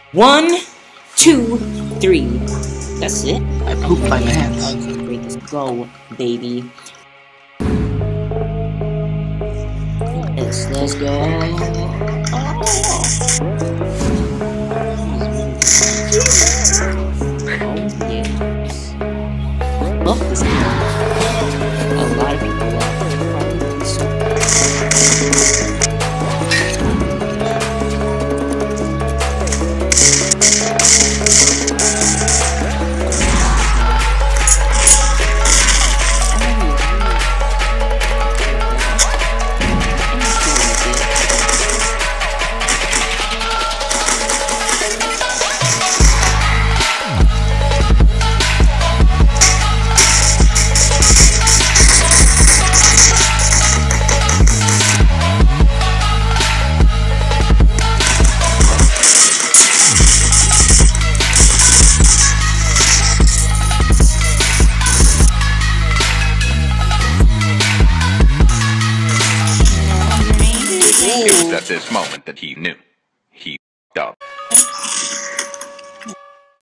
1, 2, 3. That's it. I pooped my pants. Okay, great. Let's go, baby. Let's go. Oh, yes. Love this game. A lot of people love it. It was at this moment that he knew. He f***ed up.